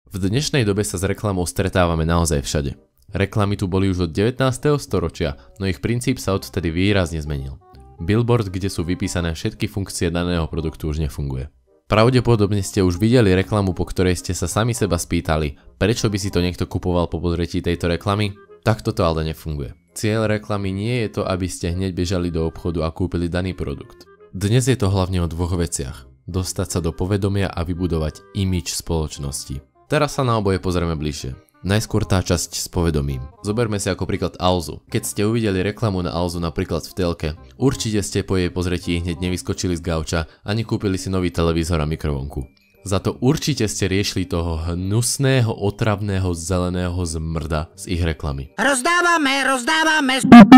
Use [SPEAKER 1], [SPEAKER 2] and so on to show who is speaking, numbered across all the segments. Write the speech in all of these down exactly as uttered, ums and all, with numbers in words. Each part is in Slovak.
[SPEAKER 1] V dnešnej dobe sa s reklamou stretávame naozaj všade. Reklamy tu boli už od devätnásteho storočia, no ich princíp sa odtedy výrazne zmenil. Billboard, kde sú vypísané všetky funkcie daného produktu, už nefunguje. Pravdepodobne ste už videli reklamu, po ktorej ste sa sami seba spýtali, prečo by si to niekto kupoval po pozretí tejto reklamy? Takto to ale nefunguje. Cieľ reklamy nie je to, aby ste hneď bežali do obchodu a kúpili daný produkt. Dnes je to hlavne o dvoch veciach. Dostať sa do povedomia a vybudovať imidž spoločnosti. Teraz sa na oboje pozrieme bližšie. Najskôr tá časť s povedomím. Zoberme si ako príklad Alzu. Keď ste uvideli reklamu na Alzu napríklad v telke, určite ste po jej pozretí hneď nevyskočili z gauča a nekúpili si nový televízor a mikrovlnku. Za to určite ste riešili toho hnusného, otravného, zeleného zmrda z ich reklamy. Rozdávame, rozdávame.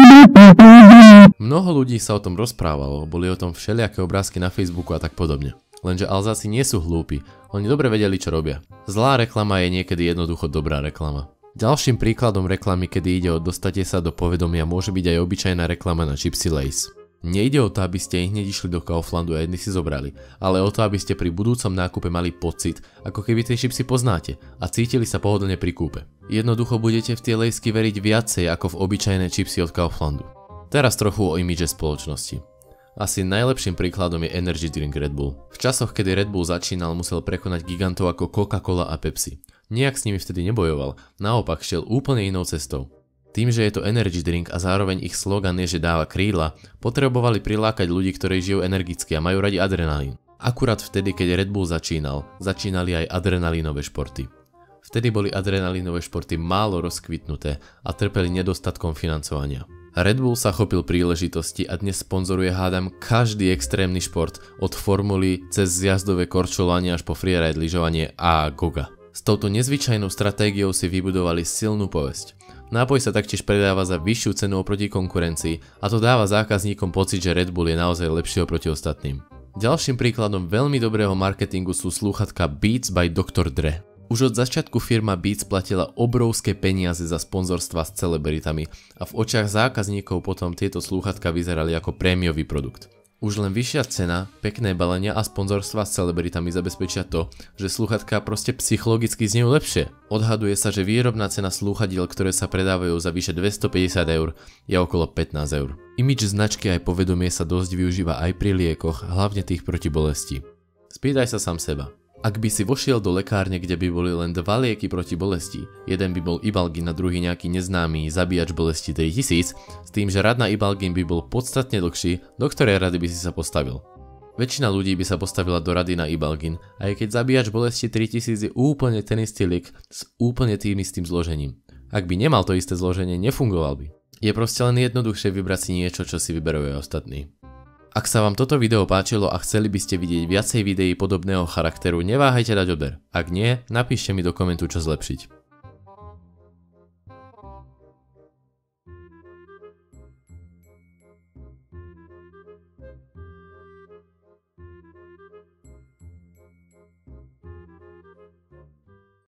[SPEAKER 1] Mnoho ľudí sa o tom rozprávalo, boli o tom všelijaké obrázky na Facebooku a tak podobne. Lenže Alzáci nie sú hlúpi, oni dobre vedeli, čo robia. Zlá reklama je niekedy jednoducho dobrá reklama. Ďalším príkladom reklamy, kedy ide o dostate sa do povedomia, môže byť aj obyčajná reklama na čipsy Lay's. Nejde o to, aby ste hneď išli do Kauflandu a jedni si zobrali, ale o to, aby ste pri budúcom nákupe mali pocit, ako keby tie čipsy poznáte a cítili sa pohodlne pri kúpe. Jednoducho budete v tie Laysky veriť viacej ako v obyčajné čipsy od Kauflandu. Teraz trochu o imidže spoločnosti. Asi najlepším príkladom je energy drink Red Bull. V časoch, kedy Red Bull začínal, musel prekonať gigantov ako Coca-Cola a Pepsi. Nijak s nimi vtedy nebojoval, naopak šiel úplne inou cestou. Tým, že je to energy drink a zároveň ich slogan je, že dáva krídla, potrebovali prilákať ľudí, ktorí žijú energicky a majú radi adrenalín. Akurát vtedy, keď Red Bull začínal, začínali aj adrenalínové športy. Vtedy boli adrenalínové športy málo rozkvitnuté a trpeli nedostatkom financovania. Red Bull sa chopil príležitosti a dnes sponzoruje hádam každý extrémny šport, od formuly cez zjazdové korčulovanie až po freeride lyžovanie a goga. S touto nezvyčajnou stratégiou si vybudovali silnú povesť. Nápoj sa taktiež predáva za vyššiu cenu oproti konkurencii a to dáva zákazníkom pocit, že Red Bull je naozaj lepší oproti ostatným. Ďalším príkladom veľmi dobrého marketingu sú slúchatka Beats by doktor Dre. Už od začiatku firma Beats platila obrovské peniaze za sponzorstva s celebritami a v očiach zákazníkov potom tieto slúchatka vyzerali ako prémiový produkt. Už len vyššia cena, pekné balenia a sponzorstva s celebritami zabezpečia to, že slúchatka proste psychologicky znejú lepšie. Odhaduje sa, že výrobná cena slúchadiel, ktoré sa predávajú za vyše dvestopäťdesiat eur, je okolo pätnásť eur. Imidž značky aj povedomie sa dosť využíva aj pri liekoch, hlavne tých proti bolesti. Spýtaj sa sám seba. Ak by si vošiel do lekárne, kde by boli len dva lieky proti bolesti, jeden by bol Ibalgin a druhý nejaký neznámy zabíjač bolesti tritisíc, s tým, že rad na Ibalgin by bol podstatne dlhší, do ktorej rady by si sa postavil? Väčšina ľudí by sa postavila do rady na Ibalgin, aj keď zabíjač bolesti tritisíc je úplne ten istý liek s úplne tým istým zložením. Ak by nemal to isté zloženie, nefungoval by. Je proste len jednoduchšie vybrať si niečo, čo si vyberajú aj ostatní. Ak sa vám toto video páčilo a chceli by ste vidieť viacej videí podobného charakteru, neváhajte dať odber. Ak nie, napíšte mi do komentu, čo zlepšiť.